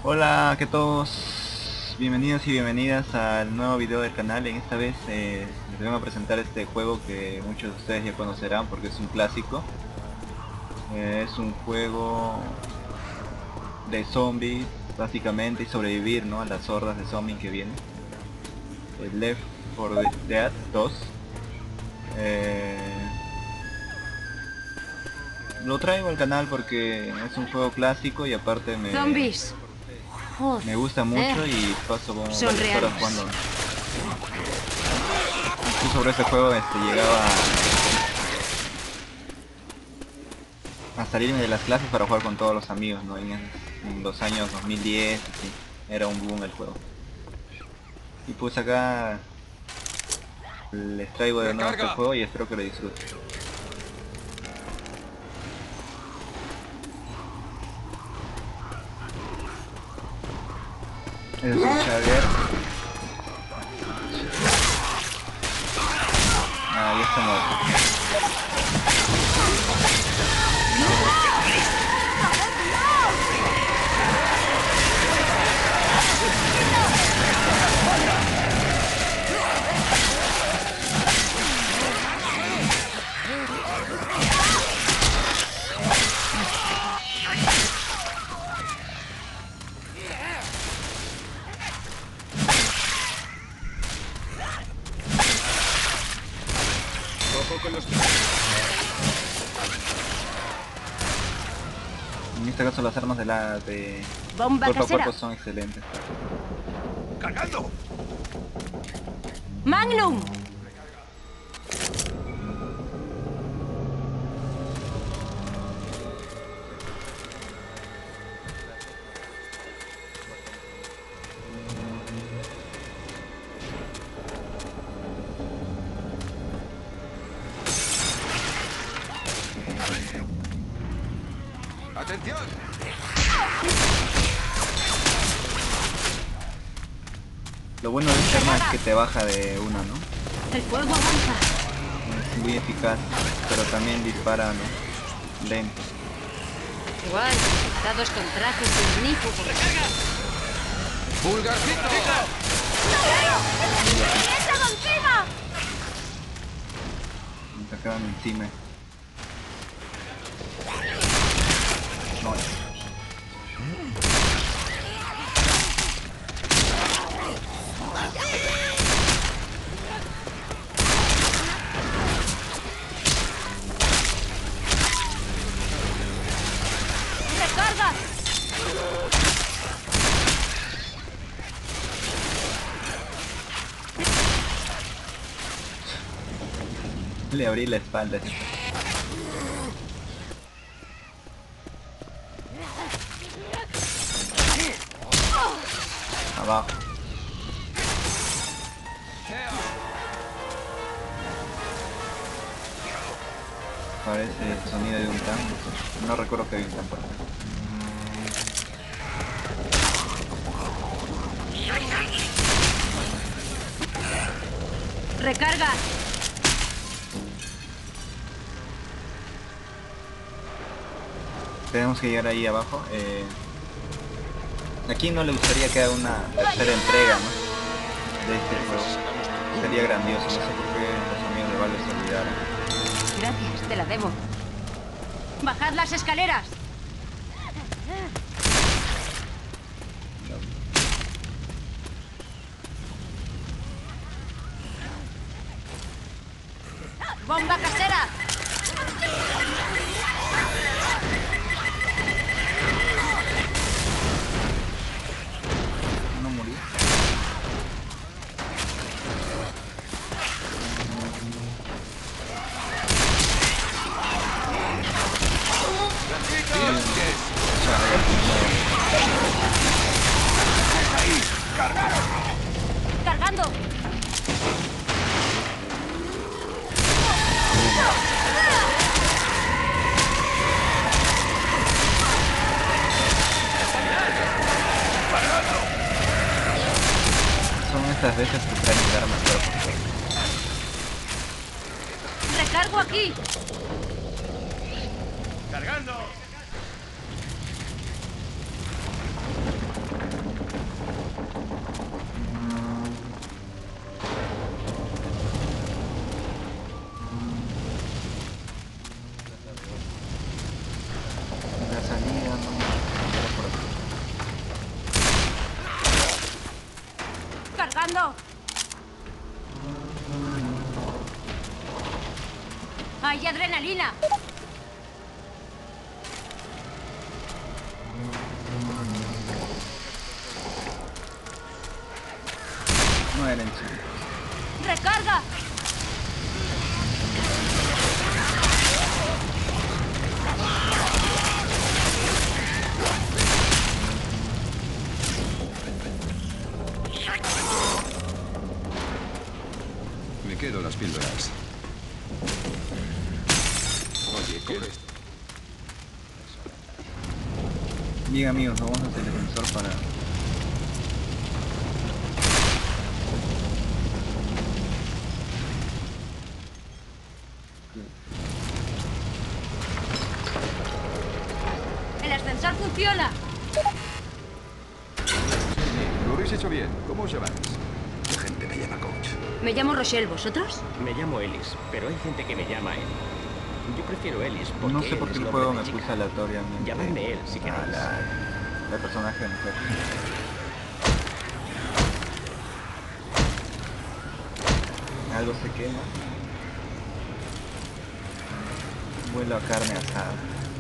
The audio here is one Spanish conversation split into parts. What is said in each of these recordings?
Hola a todos, bienvenidos y bienvenidas al nuevo video del canal. En esta vez les vengo a presentar este juego que muchos de ustedes ya conocerán porque es un clásico. Es un juego de zombies básicamente y sobrevivir, ¿no?, a las hordas de zombies que vienen. El Left 4 Dead 2. Lo traigo al canal porque es un juego clásico y aparte Zombies. me gusta mucho y paso como Son varias horas reales. jugando. Yo sobre este juego llegaba a salirme de las clases para jugar con todos los amigos, ¿no? En los años 2010, así. Era un boom el juego. Y pues acá les traigo de nuevo este juego y espero que lo disfruten. Es un Xavier. Ah, ya está muerto. En este caso las armas de Bomba cuerpo a casera. cuerpo son excelentes. ¡Cargando! Magnum. ¡Atención! Lo bueno de este arma es que te baja de una, ¿no? El fuego avanza. Es muy eficaz, pero también dispara, ¿no?, lento. Igual, dados con trajes ignífugos. ¡Pulgarcito! ¡Échalo encima! Me sacaban encima. No. ¡Recarga! Le abrí la espalda. Abajo. Parece el sonido de un tanque. No recuerdo que había un tanque por acá. ¡Recarga! Tenemos que llegar ahí abajo. Aquí no le gustaría que haga una tercera entrega, ¿no?, de este juego. Sería grandioso, no sé por qué los amigos de Valve se olvidaron. Gracias, te la debo. ¡Bajad las escaleras! ¡Bomba casera! No murió. ¡Cargando! Son estas veces que traen el arma cuerpo a cuerpo. ¡Recargo aquí! ¡Cargando! ¡Hay adrenalina! Mueren, chicos. ¡Recarga! Me quedo las píldoras. Oye, coge esto. Bien, amigos, vamos a hacer el sensor para... ¡El ascensor funciona! Lo habéis hecho bien. ¿Cómo os llamáis? La gente me llama coach. Me llamo Rochelle, ¿vosotros? Me llamo Ellis, pero hay gente que me llama él. Yo prefiero Ellis porque No sé por él qué es el juego me nombre de puso chica. aleatoriamente Llamadme él si a queréis. la personaje de mujer. Algo se quema. Vuelo a carne asada.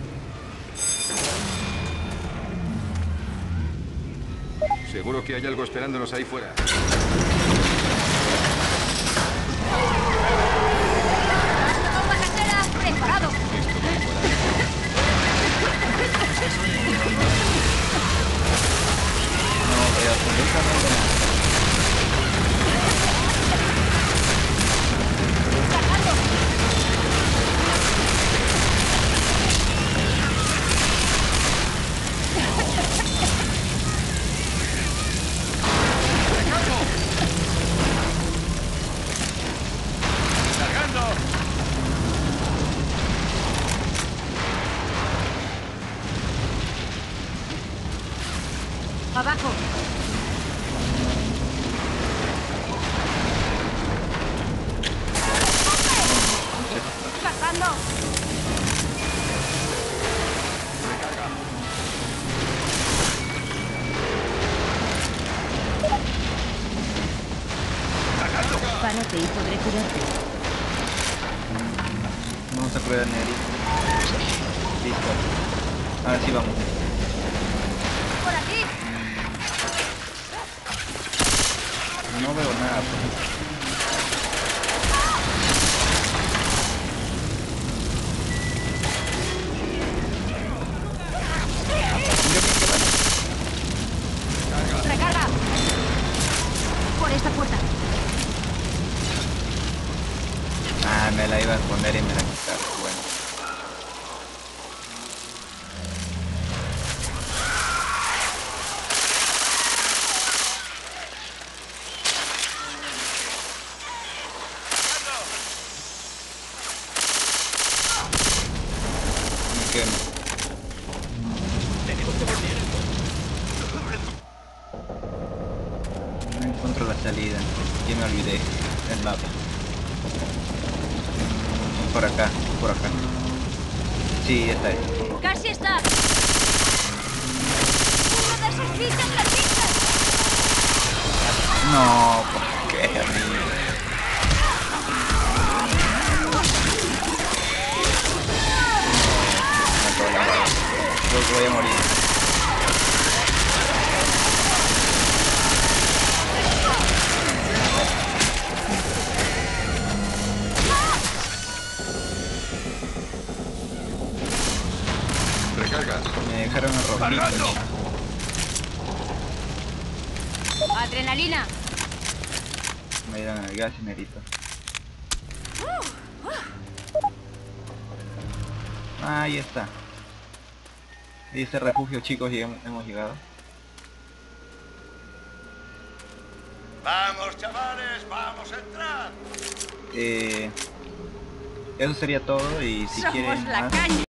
Seguro que hay algo esperándonos ahí fuera. ¡Bomba casera! ¡Preparado! No, pero absolutamente nada. ¡Cargando! ¡Abajo! ¡Cargando! Párate y podré curarte. Vamos a cuidar Neri. Listo. Ahora sí vamos. ¡Por aquí! No veo nada. Pues. ¡Recarga! Por esta puerta. Ah, me la iba a poner y me la quitaron. Bueno. Me quemo. Tenemos que volver. No encuentro la salida. Ya me olvidé el mapa. Por acá, por acá. Sí, está ahí. ¡Casi está! ¡Uno de esos bichos larguitos! No, ¿por qué, amigo? Me mató la bala. Creo que voy a morir. Recarga. Me dejaron en rojito. ¡Adrenalina! Me dieron el gas y merito. Ah, ahí está. Dice refugio, chicos, y hemos llegado. Vamos, chavales, vamos a entrar. Eso sería todo y si ¡Somos quieren la más... caña!